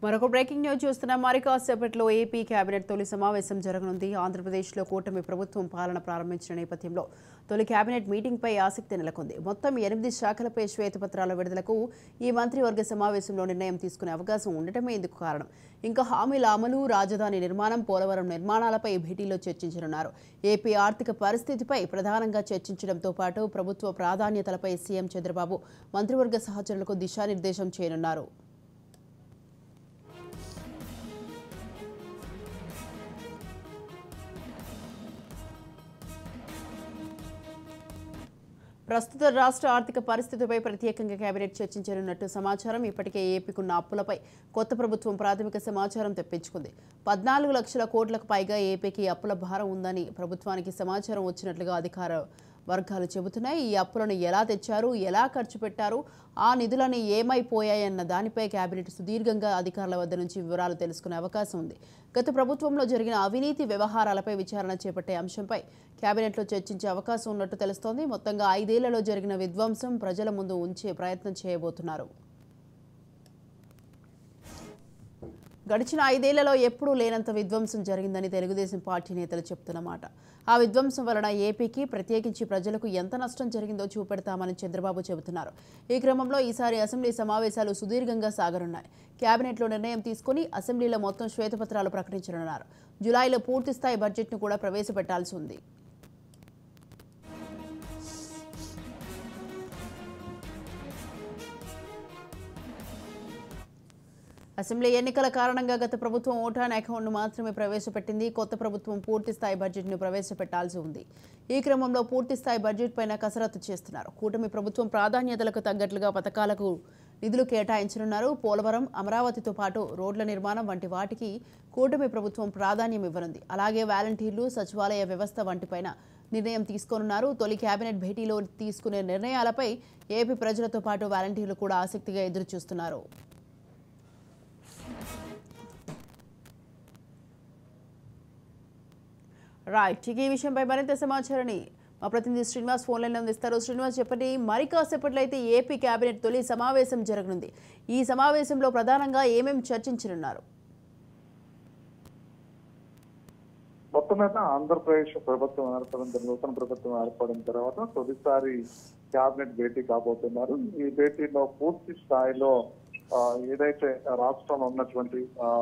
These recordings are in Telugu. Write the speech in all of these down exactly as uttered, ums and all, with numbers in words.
మరొక బ్రేకింగ్ న్యూస్ చూస్తున్నాం. మరి కాసేపట్లో ఏపీ కేబినెట్ తొలి సమావేశం జరగనుంది. ఆంధ్రప్రదేశ్లో కూటమి ప్రభుత్వం పాలన ప్రారంభించిన నేపథ్యంలో తొలి కేబినెట్ మీటింగ్పై ఆసక్తి నెలకొంది. మొత్తం ఎనిమిది శాఖలపై శ్వేతపత్రాల విడుదలకు ఈ మంత్రివర్గ సమావేశంలో నిర్ణయం తీసుకునే అవకాశం ఉండటమే ఇందుకు కారణం. ఇంకా హామీల అమలు, రాజధాని నిర్మాణం, పోలవరం నిర్మాణాలపై భేటీలో చర్చించనున్నారు. ఏపీ ఆర్థిక పరిస్థితిపై ప్రధానంగా చర్చించడంతో పాటు ప్రభుత్వ ప్రాధాన్యతలపై సీఎం చంద్రబాబు మంత్రివర్గ సహచరులకు దిశానిర్దేశం చేయనున్నారు. ప్రస్తుత రాష్ట్ర ఆర్థిక పరిస్థితిపై ప్రత్యేకంగా కేబినెట్ చర్చించనున్నట్టు సమాచారం. ఇప్పటికే ఏపీకున్న అప్పులపై కొత్త ప్రభుత్వం ప్రాథమిక సమాచారం తెప్పించుకుంది. పద్నాలుగు లక్షల కోట్లకు పైగా ఏపీకి అప్పుల భారం ఉందని ప్రభుత్వానికి సమాచారం వచ్చినట్లుగా అధికార వర్గాలు చెబుతున్నాయి. ఈ అప్పులను ఎలా తెచ్చారు, ఎలా ఖర్చు పెట్టారు, ఆ నిధులని ఏమైపోయాయన్న దానిపై కేబినెట్ సుదీర్ఘంగా అధికారుల వద్ద నుంచి వివరాలు తెలుసుకునే అవకాశం ఉంది. గత ప్రభుత్వంలో జరిగిన అవినీతి వ్యవహారాలపై విచారణ చేపట్టే అంశంపై కేబినెట్లో చర్చించే అవకాశం ఉన్నట్టు తెలుస్తోంది. మొత్తంగా ఐదేళ్లలో జరిగిన విధ్వంసం ప్రజల ముందు ఉంచే ప్రయత్నం చేయబోతున్నారు. గడిచిన ఐదేళ్లలో ఎప్పుడూ లేనంత విధ్వంసం జరిగిందని తెలుగుదేశం పార్టీ నేతలు చెప్తున్నమాట. ఆ విధ్వంసం వలన ఏపీకి, ప్రత్యేకించి ప్రజలకు ఎంత నష్టం జరిగిందో చూపెడతామని చంద్రబాబు చెబుతున్నారు. ఈ క్రమంలో ఈసారి అసెంబ్లీ సమావేశాలు సుదీర్ఘంగా సాగనున్నాయి. కేబినెట్లో నిర్ణయం తీసుకుని అసెంబ్లీలో మొత్తం శ్వేతపత్రాలు ప్రకటించనున్నారు. జులైలో పూర్తిస్థాయి బడ్జెట్ను కూడా ప్రవేశపెట్టాల్సి ఉంది. అసెంబ్లీ ఎన్నికల కారణంగా గత ప్రభుత్వం ఓటాన్ అకౌంట్ను మాత్రమే ప్రవేశపెట్టింది. కొత్త ప్రభుత్వం పూర్తిస్థాయి బడ్జెట్ను ప్రవేశపెట్టాల్సి ఉంది. ఈ క్రమంలో పూర్తిస్థాయి బడ్జెట్ పైన కసరత్తు చేస్తున్నారు. కూటమి ప్రభుత్వం ప్రాధాన్యతలకు తగ్గట్లుగా పథకాలకు నిధులు కేటాయించనున్నారు. పోలవరం, అమరావతితో పాటు రోడ్ల నిర్మాణం వంటి వాటికి కూటమి ప్రభుత్వం ప్రాధాన్యం ఇవ్వనుంది. అలాగే వాలంటీర్లు, సచివాలయ వ్యవస్థ వంటిపైన నిర్ణయం తీసుకోనున్నారు. తొలి కేబినెట్ భేటీలో తీసుకునే నిర్ణయాలపై ఏపీ ప్రజలతో పాటు వాలంటీర్లు కూడా ఆసక్తిగా ఎదురుచూస్తున్నారు. రైట్, ఈ విషయంపై మరింత సమాచారాన్ని మా ప్రతినిధి శ్రీనివాస్ ఫోన్ లైన్ అందిస్తారు. శ్రీనివాస్, చెప్పండి, మరి కాసేపట్లో అయితే ఏపీ కేబినెట్ తొలి సమావేశం జరగనుంది. ఈ సమావేశంలో ప్రధానంగా ఏమేమి చర్చించనున్నారు? మొత్తం మీద ఆంధ్రప్రదేశ్ ప్రభుత్వం ఏర్పడిన నూతన ప్రభుత్వం ఏర్పడిన తర్వాత తొలిసారి కేబినెట్ భేటీ కాబోతున్నారు. ఈ భేటీలో పూర్తి స్థాయిలో ఏదైతే రాష్ట్రంలో ఉన్నటువంటి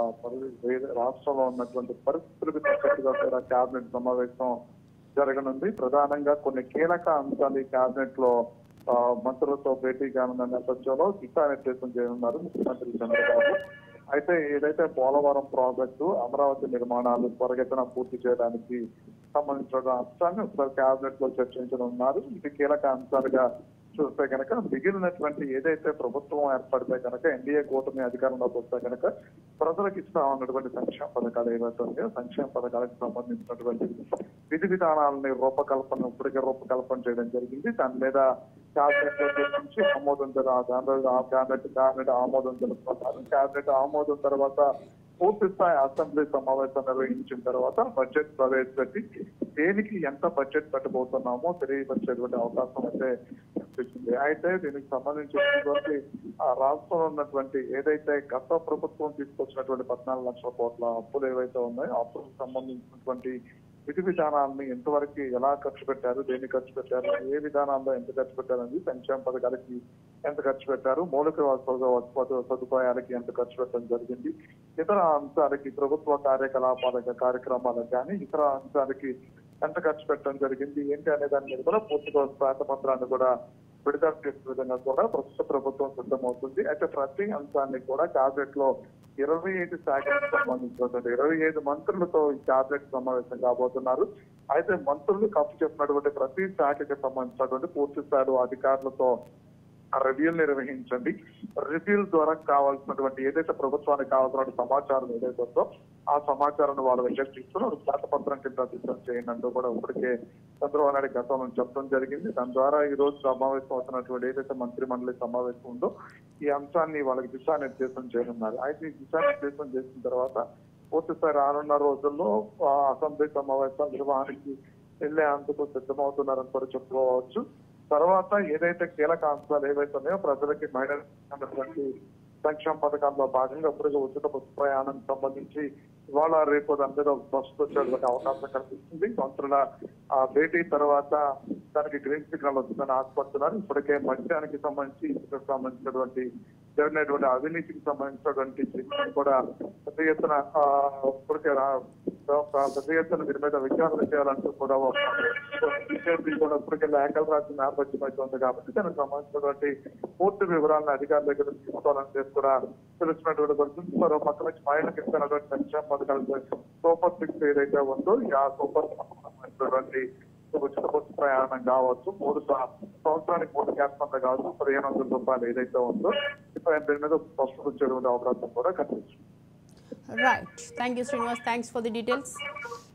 రాష్ట్రంలో ఉన్నటువంటి పరిస్థితులకు తగ్గట్టుగా కూడా కేబినెట్ సమావేశం జరగనుంది. ప్రధానంగా కొన్ని కీలక అంశాలు ఈ కేబినెట్ లో మంత్రులతో భేటీ కానున్న నేపథ్యంలో దిశానిర్దేశం చేయనున్నారు ముఖ్యమంత్రి చంద్రబాబు. అయితే ఏదైతే పోలవరం ప్రాజెక్టు, అమరావతి నిర్మాణాలు త్వరగతిన పూర్తి చేయడానికి సంబంధించిన అంశాన్ని ఒకసారి కేబినెట్ లో చర్చించనున్నారు. ఇది కీలక అంశాలుగా చూస్తే కనుక మిగిలినటువంటి ఏదైతే ప్రభుత్వం ఏర్పడితే కనుక ఎన్డీఏ కూటమి అధికారంలోకి వస్తే కనుక ప్రజలకు ఇస్తా ఉన్నటువంటి సంక్షేమ పథకాలు ఏవైతే ఉన్నాయో సంక్షేమ పథకాలకు సంబంధించినటువంటి విధి విధానాలని రూపకల్పన ఇప్పటికే రూపకల్పన చేయడం జరిగింది. దాని మీద క్యాబినెట్ లో చర్చించి ఆమోదం క్యాబినెట్ క్యాబినెట్ ఆమోదం తెలుపుతున్నారు. క్యాబినెట్ ఆమోదం తర్వాత పూర్తి స్థాయి అసెంబ్లీ సమావేశం నిర్వహించిన తర్వాత బడ్జెట్ ప్రవేశపెట్టి దేనికి ఎంత బడ్జెట్ పెట్టబోతున్నామో తెలియపరిచేటువంటి అవకాశం అయితే కనిపిస్తుంది. అయితే దీనికి సంబంధించినటువంటి ఆ రాష్ట్రంలో ఉన్నటువంటి ఏదైతే గత ప్రభుత్వం తీసుకొచ్చినటువంటి పద్నాలుగు లక్షల కోట్ల అప్పులు ఏవైతే ఉన్నాయో అప్పులకు సంబంధించినటువంటి విధి విధానాలని ఎంతవరకు ఎలా ఖర్చు పెట్టారు, దేన్ని ఖర్చు పెట్టారు, ఏ విధానాల్లో ఎంత ఖర్చు పెట్టారు అనేది, సంక్షేమ పథకాలకి ఎంత ఖర్చు పెట్టారు, మౌలిక సదుపాయాలకి ఎంత ఖర్చు పెట్టడం జరిగింది, ఇతర అంశాలకి ప్రభుత్వ కార్యకలాపాల కార్యక్రమాలకు కానీ ఇతర అంశాలకి ఎంత ఖర్చు పెట్టడం జరిగింది ఏంటి అనే దాని మీద కూడా పూర్తిగా శ్వేతపత్రాన్ని కూడా విడుదల చేసే విధంగా కూడా ప్రస్తుత ప్రభుత్వం సిద్ధమవుతుంది. అయితే ప్రతి అంశాన్ని కూడా కేబినెట్ లో ఇరవై ఐదు శాఖలకు సంబంధించినటువంటి ఇరవై ఐదు మంత్రులతో ఈ కేబినెట్ సమావేశం కాబోతున్నారు. అయితే మంత్రులు కప్పు చెప్పినటువంటి ప్రతి శాఖకి సంబంధించినటువంటి పూర్తి స్థాయిలో అధికారులతో రివ్యూలు నిర్వహించండి. రివ్యూల ద్వారా కావాల్సినటువంటి ఏదైతే ప్రభుత్వానికి కావాల్సిన సమాచారం ఏదైతే ఉందో ఆ సమాచారాన్ని వాళ్ళు విశ్లేషిస్తూ శ్వేతపత్రం కింద సిద్ధం చేయండి అంటూ కూడా ఇప్పటికే చంద్రబాబు నాయుడు గతంలో చెప్పడం జరిగింది. దాని ద్వారా ఈ రోజు సమావేశం అవుతున్నటువంటి ఏదైతే మంత్రి మండలి సమావేశం ఉందో ఈ అంశాన్ని వాళ్ళకి దిశానిర్దేశం చేయనున్నారు. అయితే ఈ దిశానిర్దేశం చేసిన తర్వాత పూర్తిస్థాయి రానున్న రోజుల్లో అసెంబ్లీ సమావేశాల నిర్వహణకి వెళ్లే అందుకు సిద్ధమవుతున్నారని కూడా చెప్పుకోవచ్చు. తర్వాత ఏదైతే కీలక అంశాలు ఏవైతే ఉన్నాయో ప్రజలకి మైనటువంటి సంక్షేమ పథకాల్లో భాగంగా ఇప్పటికే ఉచిత బస్సు ప్రయాణం సంబంధించి ఇవాళ రేపు దాని మీద బస్సు వచ్చేటువంటి అవకాశం కనిపిస్తుంది. మంత్రుల ఆ భేటీ తర్వాత దానికి గ్రీన్ సిగ్నల్ వస్తుందని ఆశపడుతున్నారు. ఇప్పటికే మద్యానికి సంబంధించి ఇసుకకు సంబంధించినటువంటి జరిగినటువంటి అవినీతికి సంబంధించినటువంటి చిక్కులు కూడా పెద్ద ఎత్తున ఇప్పటికే పెద్ద ఎత్తున దీని మీద విచారణ చేయాలంటూ కూడా బీజేపీ కూడా ఇప్పటికే లేఖలు రాసిన నేపథ్యం అయితే ఉంది కాబట్టి దానికి సంబంధించినటువంటి పూర్తి వివరాలను అధికారుల దగ్గర తీసుకోవాలని చెప్పి కూడా తెలిసినటువంటి పరిస్థితి. మరో పక్క నుంచి మహిళలకు ఇస్తున్నటువంటి సంక్షేమ పథకాలు సూపర్ సిక్స్ ఏదైతే ఉందో ఆ సూపర్ సంబంధించినటువంటి ఉచిత బస్సు ప్రయాణం కావచ్చు, మూడు సంవత్సరానికి మూడు గ్యాస్ పంట కావచ్చు, పదిహేను వందల రూపాయలు ఏదైతే ఉందో దీని మీద స్పష్టత వచ్చేటువంటి అవకాశం కూడా కనిపిస్తుంది. Right, thank you Srinivas, thanks for the details.